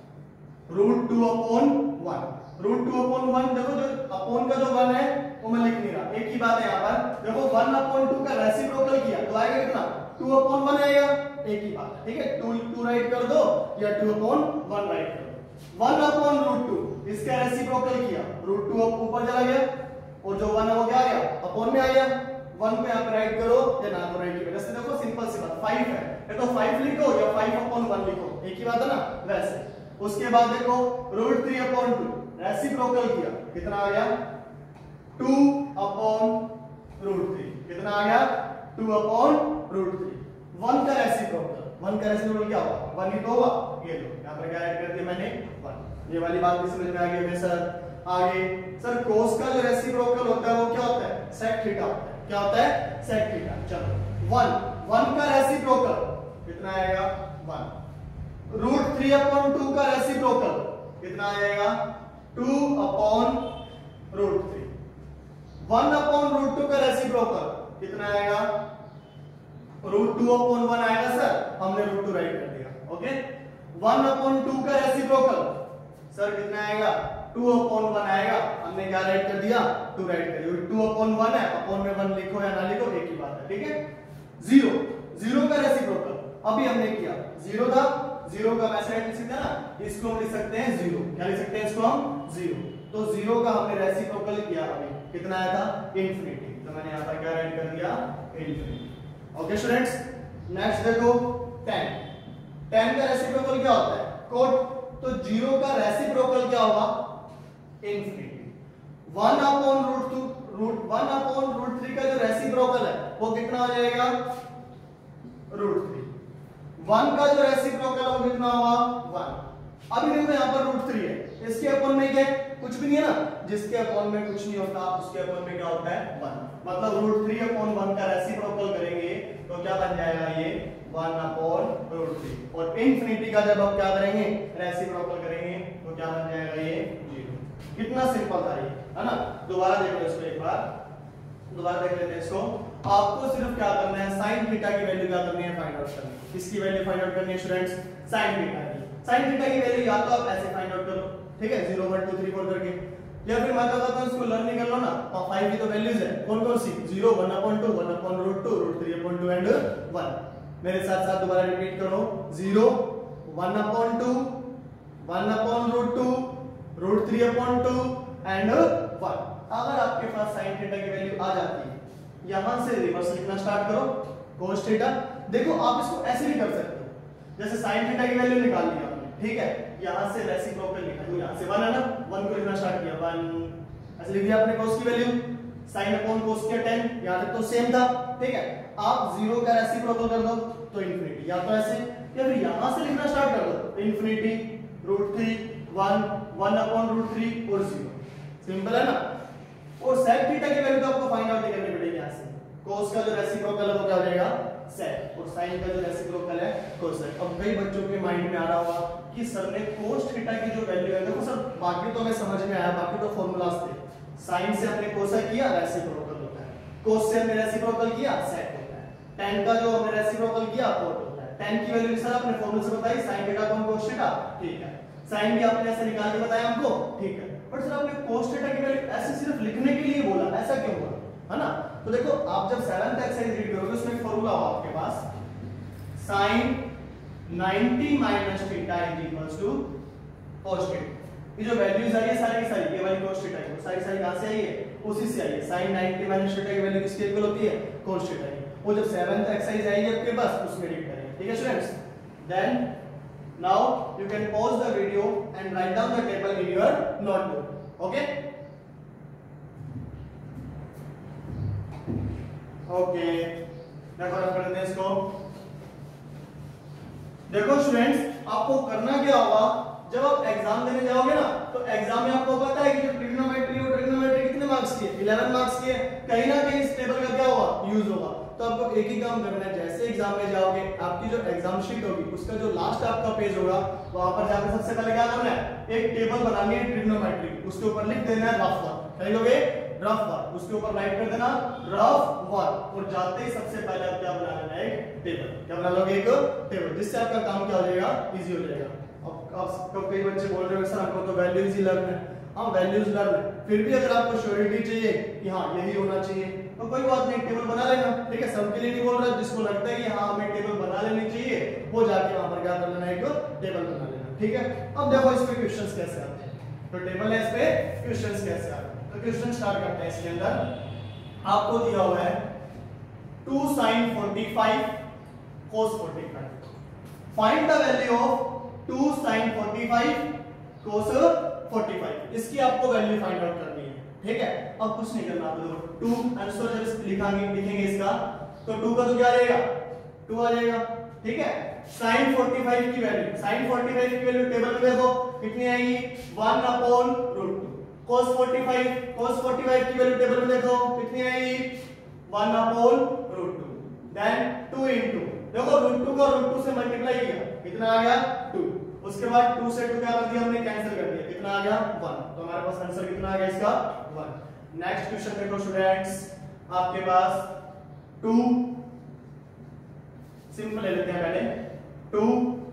root two upon one, root two upon one. देखो जो अपॉन का जो वन है वो मैं लिख नहीं रहा, एक ही बात है यहाँ पर। देखो वन अपॉन टू का रेसिप्रोकल किया तो आएगा कितना टू अपॉन वन आएगा, एक ही बात है। ठीक है, टू टू राइट कर दो या टू अपॉन वन राइट कर दो। वन अपॉन रूट टू, इसका रेसिप्रोकल किया रूट टू ऊपर चला गया और जो वन है वो क्या आ गया अपॉन में आ गया, वन पे आप राइट करो या ना तो राइट करो। वैसे देखो सिंपल सी बात, फाइव है या तो फाइव लिखो या फाइव अपॉन वन लिखो, एक ही बात है ना वैसे। उसके बाद देखो root three upon two reciprocal किया कितना आ गया टू अपॉन रूट थ्री, कितना आ गया two upon root three. One का रेसिप्रोकल, वन का रेसिप्रोकल क्या होगा वन ही तो होगा, ये लो यहाँ पर क्या ऐड कर दिया मैंने वन। ये वाली बात भी समझ में आ गई है सर। आगे सर कोस का जो रेसिप्रोकल होता है वो क्या होता है सेक थीटा होता है, क्या होता है सेक थीटा। चलो वन, वन का रेसिप्रोकल कितना आएगा one, root three upon two का रेसिप्रोकल कितना आएगा two upon root three, one upon root two का रेसिप्रोकल कितना आएगा रूट टू अपॉन वन आएगा सर, हमने रूट टू राइट कर दिया। ओके, वन अपॉन टू का रेसिप्रोकल सर कितना आएगा टू अपॉन वन आएगा, हमने क्या राइट कर दिया टू राइट कर दिया। टू अपॉन वन है, अपॉन में वन लिखो या ना लिखो एक ही बात है। ठीक है, जीरो, जीरो का रेसिप्रोकल अभी हमने किया जीरो था, जीरो का वैसे लिख सकते हैं ना, इसको हम लिख सकते हैं जीरो, क्या लिख सकते हैं इसको हम जीरो। तो जीरो का हमने रेसिप्रोकल किया अभी कितना आया था इन्फिनिटी, तो मैंने यहाँ पर क्या राइट कर दिया इन्फिनिटी। ओके स्टूडेंट्स, नेक्स्ट देखो टेन, टेन का रेसिप्रोकल क्या होता है कोट, तो जीरो का रेसिप्रोकल क्या होगा infinity. One upon root two root one upon root three का जो रेसिप्रोकल है वो कितना हो जाएगा रूट थ्री, वन का जो रेसिप्रोकल है वो कितना होगा वन। अभी देखो यहाँ पर रूट थ्री है, इसके अपॉन में क्या है कुछ भी नहीं है ना, जिसके अपॉन में कुछ नहीं होता उसके अपॉन में क्या होता है वन, मतलब रूट थ्री अपॉन वन का रेसिप्रोकल करेंगे तो क्या बन जाएगा ये वन अपॉन रूट थ्री, और इन्फिनिटी का जब हम क्या करेंगे, रेसिप्रोकल करेंगे, तो क्या बन जाएगा ये जीरो। कितना सिंपल था ये, है ना। दोबारा देख लो इसको एक बार, दोबारा देख लेते हैं इसको। आपको सिर्फ क्या करना है, साइन थीटा की वैल्यू क्या करनी है, फाइंड आउट करनी है। किसकी वैल्यू फाइंड आउट करनी है स्टूडेंट्स, साइन थीटा की। साइन थीटा की वैल्यू या तो आप ऐसे फाइंड आउट करो, ठीक है, zero one two three four करके, या फिर मैं कहता हूं इसको लर्न कर लो ना। फाइव की तो वैल्यूज है, कौन कौन सी, zero, one upon two, one upon root two, root three upon two and one. मेरे साथ साथ दोबारा रिपीट करो, zero, one upon two, one upon root two, root three upon two and one. अगर आपके पास साइन थीटा की value आ जाती है, यहां से रिवर्स लिखना स्टार्ट करो, cos थीटा। देखो आप इसको ऐसे भी कर सकते हो, जैसे साइन थीटा की वैल्यू निकाल ली आपने, ठीक है, यहां से रेसिप्रोकल लिखा, तो यहां से वन है ना, वन को लिखना स्टार्ट किया, वन ऐसे लिख दिया आपने cos की वैल्यू, sin अपॉन cos किया टेन, यहां तक तो सेम था, ठीक है। आप जीरो का रेसिप्रोकल कर दो तो इन्फिनिटी, या तो ऐसे या फिर यहां से लिखना स्टार्ट कर दो, infinity, root three, one, one upon root three और जीरो। सिंपल है ना। और sec थीटा की वैल्यू तो आपको फाइंड आउट करनी पड़ेगी यहां से। cos का जो रेसिप्रोकल है वो क्या हो जाएगा, sec, और sin का जो रेसिप्रोकल है cosec। अब कई बच्चों के माइंड में आ रहा होगा कि सर ने cos थीटा की जो वैल्यू है, देखो सर बाकी तो हमें समझ में आया, बाकी तो फार्मूलाज थे। sin से हमने cosec किया, रेसिप्रोकल होता है, cos से हमने रेसिप्रोकल किया, sec होता है, tan का जो हमने रेसिप्रोकल किया, cot होता है। tan की वैल्यू सर आपने फार्मूला से बताई, sin theta upon cos theta, ठीक है। sin भी आपने ऐसे निकाल के बताया हमको, ठीक है। बट सर आपने cos थीटा की वैल्यू ऐसे सिर्फ लिखने के लिए बोला, ऐसा क्यों हुआ, है ना। तो देखो आप जब सेवंथ एक्सरसाइज रीड करोगे उसमें एक फार्मूला होगा आपके पास, sin ninety minus theta is equals to cos theta. ये जो वैल्यूज आई है सारी की सारी, ये वाली cos थीटा की, सारी सारी कहां से आई है, उसी से आई है। sin नाइंटी माइनस थीटा की वैल्यू किसके इक्वल होती है, cos थीटा की। वो जब सेवंथ एक्सरसाइज आएगी आपके पास उसमें रीड करेंगे, ठीक है students. Then now you can pause the video and write down the table in your notebook, okay? Okay, देखो रख करते हैं इसको। देखो स्टूडेंट्स, आपको करना क्या होगा, जब आप एग्जाम देने जाओगे ना, तो एग्जाम में आपको पता है कि जो ट्रिग्नोमेट्री और ट्रिग्नोमेट्री कितने मार्क्स की है, इलेवन मार्क्स की है। कहीं ना कहीं इस टेबल का क्या होगा, यूज होगा। तो आपको एक ही काम करना है, जैसे एग्जाम में जाओगे, आपकी जो एग्जाम शीट होगी उसका जो लास्ट आपका पेज होगा, वहां पर जाकर सबसे पहले क्या करना है, एक टेबल बनानी है ट्रिग्नोमेट्री, उसके ऊपर लिख देना है रफ वन, क्या लिखोगे, रफ वन, उसके ऊपर राइट कर देना रफ वन, और जाते ही सबसे पहले आप क्या बना लेना है, एक टेबल। क्या बना लोगे, एक टेबल, जिससे आपका काम क्या हो जाएगा, इजी हो जाएगा। अब आप कई बच्चे बोल रहे हो सर हमको तो वैल्यू इजी लर्न है, हाँ वैल्यूज लर्न है, फिर भी अगर आपको श्योरिटी चाहिए कि हाँ यही होना चाहिए, तो कोई बात नहीं, टेबल बना लेना, ठीक है। सबके लिए नहीं बोल रहा, जिसको लगता है कि हाँ हमें टेबल बना लेनी चाहिए, वो जाके वहां पर क्या कर लेना, एक टेबल बना लेना, ठीक है। अब देखो इस पे क्वेश्चंस कैसे आते हैं, तो टेबल है, इस पे क्वेश्चंस कैसे आते हैं। तो क्वेश्चन स्टार्ट करते हैं। इसके अंदर आपको दिया हुआ है two sin forty five cos forty five, find the value of two sin forty five cos forty five. इसकी आपको वैल्यू फाइंड आउट करनी है, ठीक है। अब कुछ नहीं करना, आप देखो टू आंसर जब लिखेंगे लिखेंगे इसका, तो टू का तो क्या रहेगा, टू आ जाएगा, ठीक है। sin फोर्टी फाइव की वैल्यू, sin फोर्टी फाइव की वैल्यू टेबल में देखो कितनी आएगी, one upon root two. cos forty five, cos forty five की वैल्यू टेबल में देखो कितनी आएगी, one upon root two. Then two into, देखो रूट टू को रूट टू से मल्टीप्लाई किया, कितना आ गया, टू। उसके बाद टू से टू क्या कर दिया हमने, कैंसिल कर दिया, कितना आ गया, वन। तो हमारे पास आंसर कितना आ गया इसका, वन। नेक्स्ट क्वेश्चन देखो स्टूडेंट्स, आपके पास टू, सिंपल ले लेते हैं पहले, two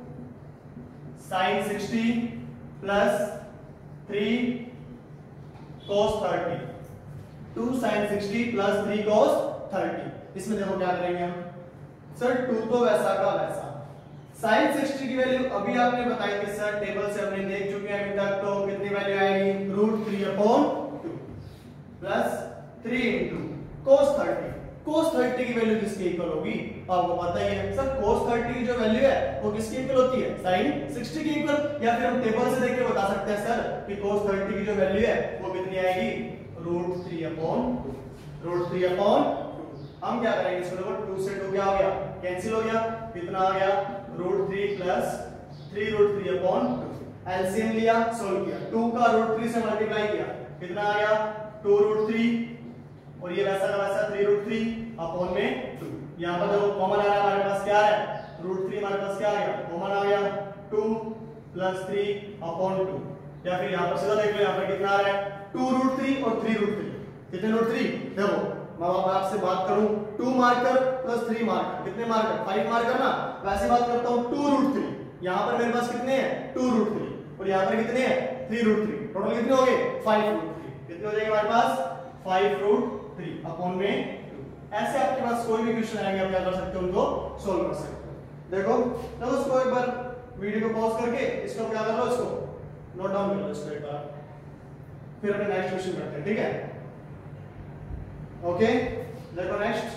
sin sixty plus three cos thirty, two sin sixty plus three cos thirty. इसमें देखो क्या करेंगे हम, सर टू तो वैसा का वैसा, sin सिक्सटी की वैल्यू अभी आपने बताई थी सर, टेबल से हमने देख चुके हैं अभी तक, तो कितनी वैल्यू आएगी, root three upon two plus three into cos thirty. cos thirty की वैल्यू किसके इक्वल होगी, आपको पता ही है सर, cos थर्टी की जो वैल्यू है वो किसके इक्वल होती है, sin सिक्सटी की इक्वल। या फिर हम टेबल से देख के बता सकते हैं सर कि cos थर्टी की जो वैल्यू है वो कितनी आएगी, root three upon two, root three upon two. हम क्या करेंगे इसको, देखो टू से टू क्या हो गया, कैंसिल हो गया, कितना आ गया, root three plus three root three upon two. LCM लिया, सोल्व किया, टू का रूट थ्री से मल्टीप्लाई किया, कितना आ गया, टू रूट थ्री, और ये वैसा का वैसा थ्री रूट थ्री अपॉन में टू। यहाँ पर देखो कॉमन आ रहा है हमारे पास, क्या है रूट थ्री हमारे पास क्या आ गया, कॉमन आ गया, two plus three upon two, या फिर यहाँ पर सीधा देख लो, यहाँ पर कितना आ रहा है, टू रूट थ्री और थ्री रूट थ्री, कितने रूट थ्री, देखो मैं आपसे बात करूं two marker plus three marker, कितने मार्कर, फाइव मार्कर ना, वैसे बात करता हूं टू रूट थ्री, यहाँ पर मेरे पास कितने हैं, टू रूट थ्री, और यहाँ पर कितने हैं, थ्री रूट थ्री, टोटल कितने हो गए, फाइव रूट थ्री, कितने हो जाएंगे हमारे पास, फाइव रूट थ्री अपॉन में टू। ऐसे आपके पास कोई भी क्वेश्चन आएंगे, आप क्या कर सकते हो, उनको सोल्व कर सकते हो। देखो तो उसको एक बार वीडियो को पॉज करके इसको क्या कर लो, इसको नोट डाउन कर लो इसको एक बार, फिर अपने नेक्स्ट क्वेश्चन करते हैं, ठीक है। ओके देखो नेक्स्ट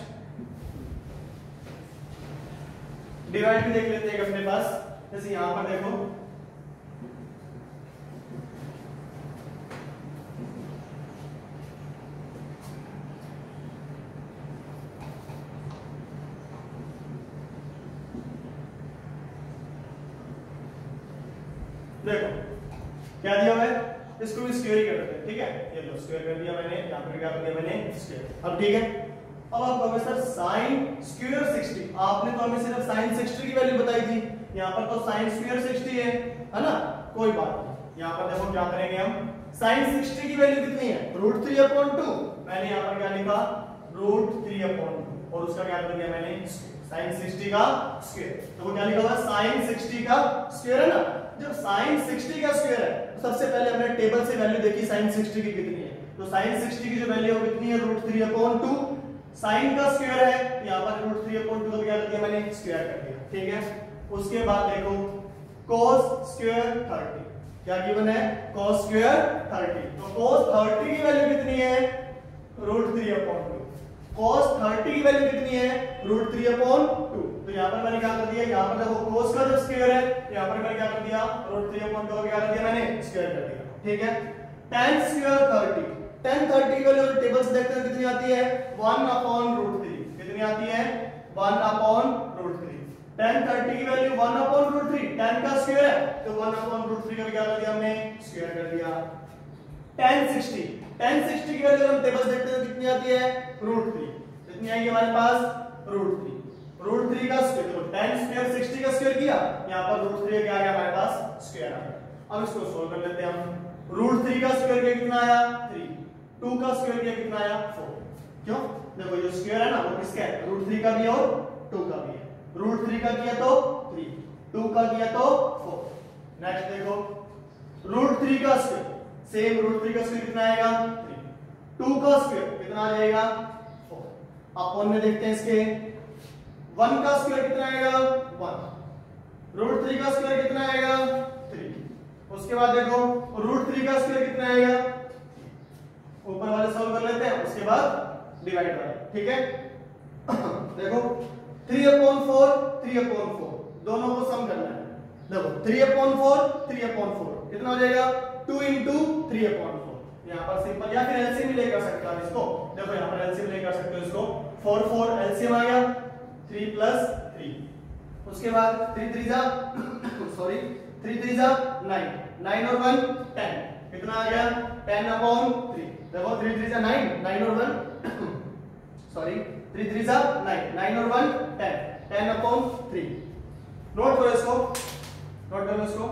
डिवाइड भी देख लेते हैं अपने पास, जैसे यहां पर देखो देखो क्या दिया हुआ है, इसको भी स्क्वायर ही कर देते हैं, ठीक है, ये लो स्क्वायर कर दिया मैंने, यहां पर क्या कर दिया मैंने, स्क्वायर। अब ठीक है, अब आप कहोगे सर sin स्क्वायर सिक्सटी, आपने तो हमें सिर्फ sin सिक्सटी की वैल्यू बताई थी, यहां पर तो sin स्क्वायर सिक्सटी है है ना, कोई बात नहीं, यहां पर देखो क्या करेंगे हम, sin सिक्सटी की वैल्यू कितनी है, रूट थ्री अपॉन टू, मैंने यहां पर क्या लिखा, रूट थ्री अपॉन टू, और उसका क्या कर दिया मैंने, sin सिक्सटी का स्क्वायर, तो वो क्या लिखा हुआ, sin सिक्सटी का स्क्वायर है ना। जब sin सिक्सटी का स्क्वायर है तो सबसे पहले हमने टेबल से वैल्यू देखी sin सिक्सटी की कितनी है, तो sin सिक्सटी की जो वैल्यू है कितनी है, root three upon two, sin का स्क्वायर है यहाँ पर रूट थ्री अपॉन टू का क्या कर दिया मैंने, स्क्वायर कर दिया, ठीक है। उसके बाद देखो cos स्क्वायर थर्टी, क्या गिवन है, cos स्क्वायर थर्टी, तो cos थर्टी की वैल्यू कितनी है, root three upon two, cos thirty की वैल्यू कितनी है, रूट थ्री अपॉन टू, तो यहाँ पर मैंने क्या कर दिया, यहाँ पर देखो cos का जो स्क्वायर है, यहाँ पर मैंने क्या कर दिया, रूट थ्री अपॉन टू का क्या कर दिया मैंने, स्क्वायर कर दिया, ठीक है। tan square thirty, tan thirty की वैल्यू टेबल से देखते हैं कितनी आती है, वन अपॉन रूट थ्री, कितनी आती है, one upon root three, tan thirty की value one upon root three, tan का स्क्वायर है तो वन अपॉन रूट थ्री का क्या कर दिया हमने, स्क्वायर कर दिया। tan सिक्सटी, tan सिक्सटी की वैल्यू हम टेबल से देखते हैं कितनी आती है, रूट थ्री, कितनी आएगी हमारे पास, रूट थ्री, रूट थ्री का स्क्वायर, तो tan स्क्वायर सिक्सटी का स्क्वायर किया, यहाँ पर रूट थ्री क्या आ गया हमारे पास, स्क्वायर आ गया। अब इसको सोल्व कर लेते हैं हम, रूट थ्री का स्क्वायर कितना आया, थ्री, टू का स्क्वायर किया कितना आया, फोर, क्यों, देखो ये स्क्वायर है ना वो किसका है, रूट थ्री का भी और टू का भी है, रूट थ्री का किया तो थ्री, टू का किया तो फोर। नेक्स्ट देखो रूट थ्री का स्क्वायर, सेम रूट थ्री का स्क्वायर कितना आएगा, थ्री, टू का स्क्वायर कितना आ जाएगा, फोर, अपॉन में देखते हैं इसके, वन का स्क्वायर कितना आएगा, वन, रूट थ्री का स्क्वायर कितना आएगा, थ्री, उसके बाद देखो रूट थ्री का स्क्वायर कितना आएगा, ऊपर वाले सॉल्व कर लेते हैं, उसके बाद डिवाइड वाले, ठीक है। देखो three upon four, three upon four, दोनों को सम करना है, देखो three upon four, three upon four कितना हो जाएगा, two into three upon four, यहाँ पर सिंपल, या फिर एलसीएम भी ले कर सकते हो इसको, देखो यहाँ पर एलसीएम ले कर सकते हो इसको, फोर फोर एलसीएम आ गया, थ्री प्लस थ्री, उसके बाद थ्री थ्री जा सॉरी थ्री थ्री जा नाइन, नाइन और वन टेन, कितना आ गया, टेन अपॉन थ्री, देखो थ्री थ्री जा नाइन, नाइन और वन सॉरी थ्री थ्री जा नाइन, नाइन और one ten, ten upon three. Note करो इसको, नोट करो इसको,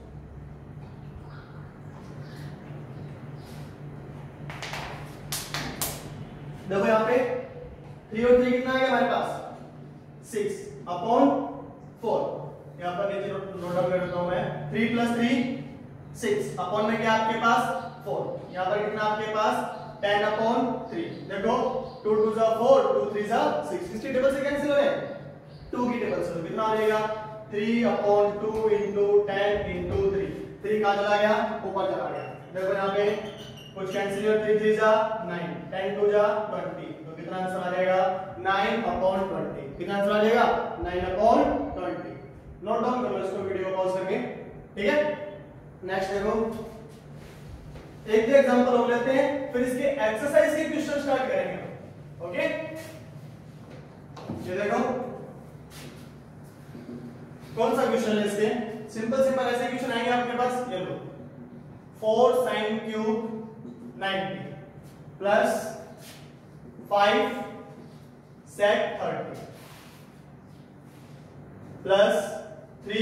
देखो यहाँ पे थ्री और थ्री कितना आ गया हमारे पास, सिक्स अपॉन फोर, यहाँ पर नीचे नोट डाउन कर देता हूं मैं, three plus three six, upon में क्या आपके पास फोर, यहाँ पर कितना आपके पास टेन अपॉन थ्री, देखो टू टू जा फोर, टू थ्री जा सिक्स, किसकी टेबल से कैंसिल हो रहे हैं, टू की टेबल से, कितना आ जाएगा, three upon two into ten into three, three कहाँ चला गया, ऊपर चला गया, देखो यहाँ पे कुछ कैंसिल हो, थ्री थ्री जा नाइन, टेन टू जा ट्वेंटी, तो कितना आंसर आ जाएगा, नाइन अपॉन ट्वेंटी, कितना आंसर आ जाएगा, nine upon twenty. Note down कर लो इसको वीडियो को पॉज करके, ठीक है। नेक्स्ट देखो एक दो एग्जांपल हो लेते हैं, फिर इसके एक्सरसाइज के क्वेश्चन स्टार्ट करेंगे, ओके। ये देखो कौन सा क्वेश्चन है इसके, सिंपल सिंपल ऐसे क्वेश्चन आएंगे आपके पास, ये लो four sine cube ninety plus five sec thirty, plus three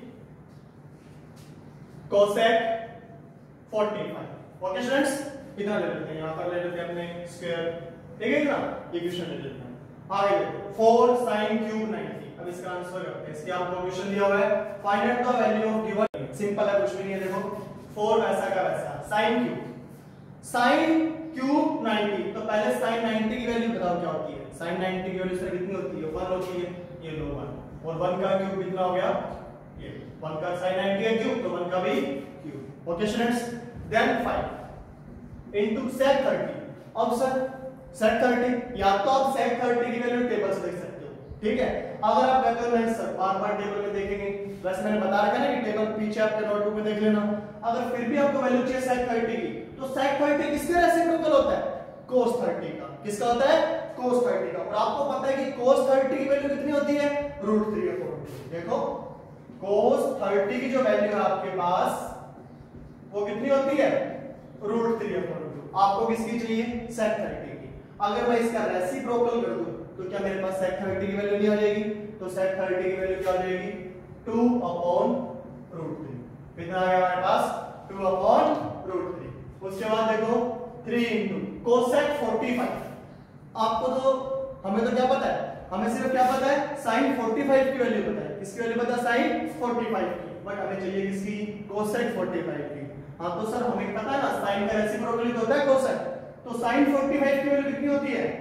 cosec forty five. Okay students, इतना ले लेते हैं, यहां पर ले लेते हैं अपने स्क्वायर, ठीक है ना, ये क्वेश्चन ले लेते हैं। आगे देखो फोर sin क्यूब नाइंटी। अब इसका आंसर करते हैं। इसके आपको क्वेश्चन दिया हुआ है find out the value of given, simple है, कुछ भी नहीं है। देखो फोर वैसा का वैसा sin cube sin cube ninety, तो पहले sin नाइंटी की वैल्यू बताओ क्या होती है। sin नाइंटी की वैल्यू सर कितनी होती है, वन होती है, ये लो वन, और वन का क्यूब कितना हो गया, ये वन का sin नाइंटी का क्यूब, तो वन का भी cube. Okay students, then five into sec thirty. अब सर sec थर्टी, या तो आप sec थर्टी की वैल्यू टेबल से देख सकते हो, ठीक है। अगर आप कहते हो नहीं सर बार बार टेबल में देखेंगे, वैसे मैंने बता रखा है ना कि टेबल पीछे आपके नोटबुक में देख लेना। अगर फिर भी आपको वैल्यू चाहिए sec थर्टी की, तो sec थर्टी किसके रेसिप्रोकल होता है, cos थर्टी का। किसका होता है, cos थर्टी का। और आपको पता है कि cos थर्टी की वैल्यू कितनी होती है, रूट थ्री अपॉन टू। देखो cos थर्टी की जो वैल्यू है आपके पास वो कितनी होती है, रूट थ्री अपॉन टू। आपको किसकी चाहिए, sec थर्टी की। अगर मैं इसका रेसिप्रोकल कर दूं तो क्या मेरे पास sec थर्टी की वैल्यू नहीं आ जाएगी, तो sec थर्टी की वैल्यू क्या आ जाएगी, टू अपॉन रूट थ्री। कितना आ गया हमारे पास, टू अपॉन रूट थ्री। उसके बाद देखो three into cosec forty five. आपको तो हमें तो क्या पता है, हमें सिर्फ क्या पता है, sin फोर्टी फाइव की वैल्यू पता है। किसकी वैल्यू पता है, sin फोर्टी फाइव की, बट हमें चाहिए किसकी, कोसेक फोर्टी फाइव की। हाँ तो सर हमें पता है ना sin का रेसिप्रोकल तो होता है कोसेक, तो sin फोर्टी फाइव की वैल्यू कितनी होती है,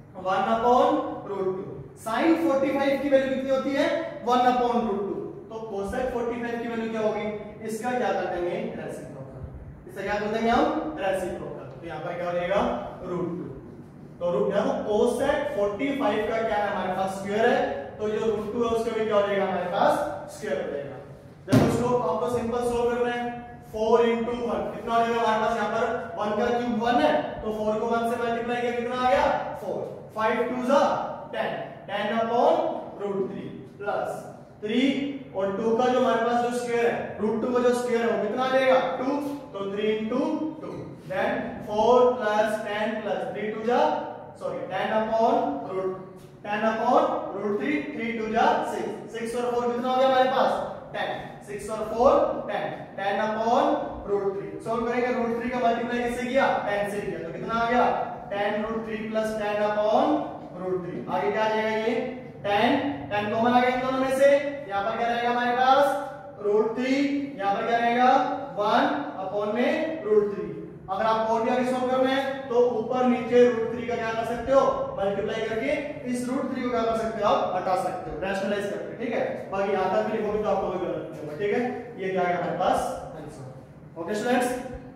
one upon root two. sin forty five की वैल्यू कितनी होती है, वन अपॉन रूट टू। तो कोसेक फोर्टी फाइव की वैल्यू क्या होगी, इसका क्या कर देंगे, रेसिप्रोकल। इसका क्या कर देंगे हम, रेसिप्रोकल। तो यहां पर क्या हो जाएगा, रूट टू। तो रूट देखो कोसेक फोर्टी फाइव का क्या है हमारे पास, स्क्वायर है, तो जो रूट टू है उसका भी क्या हो जाएगा हमारे पास, स्क्वायर हो जाएगा। देखो इसको आपको सिंपल सोल्व करना है। फोर into वन कितना आ जाएगा हमारे पास, यहाँ पर वन का क्यूब वन है, तो फोर को वन से मल्टीप्लाई किया कितना आ गया, फोर। फाइव टू जा ten, ten upon root three plus three, और टू का जो हमारे पास जो स्क्वायर है, रूट टू का जो स्क्वायर है वो कितना आ जाएगा, टू, तो three into two, then four plus ten plus three two जा sorry ten upon root ten upon root three, three two जा सिक्स, सिक्स और फोर कितना हो गया हमारे पास, टेन, सिक्स और four ten, ten upon root three. Solve करेंगे, रूट थ्री का मल्टीप्लाई किससे किया, टेन से किया, तो कितना आ गया, ten root three plus ten upon root three. आगे क्या आ जाएगा, ये टेन, टेन कॉमन आ गया इन दोनों में से, यहाँ पर क्या रहेगा हमारे पास रूट थ्री, यहाँ पर क्या रहेगा वन अपॉन में रूट थ्री। अगर आप और भी आगे सॉल्व करना है तो ऊपर नीचे रूट थ्री का क्या कर सकते हो, मल्टीप्लाई करके इस रूट थ्री को क्या कर सकते हो, आप हटा सकते हो, रैशनलाइज करके, ठीक है। बाकी यहां तक भी लिखोगे तो आपको कोई गलत नहीं होगा, ठीक है। ये क्या है हमारे पास आंसर। ओके स्टूडेंट्स,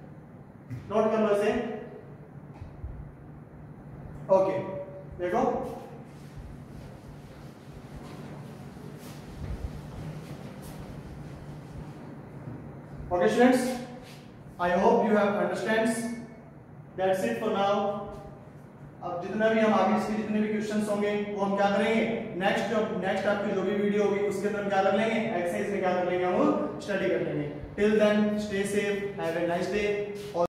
नोट कर लो इसे। ओके देखो okay students, I hope you have understands. That's it for now. अब जितना भी हम आगे इसके जितने भी क्वेश्चंस होंगे वो हम क्या करेंगे, नेक्स्ट नेक्स्ट आपकी जो भी वीडियो होगी उसके अंदर हम क्या कर लेंगे, एक्सरसाइज में क्या कर लेंगे, हम स्टडी कर लेंगे। Till then stay safe, have a nice day.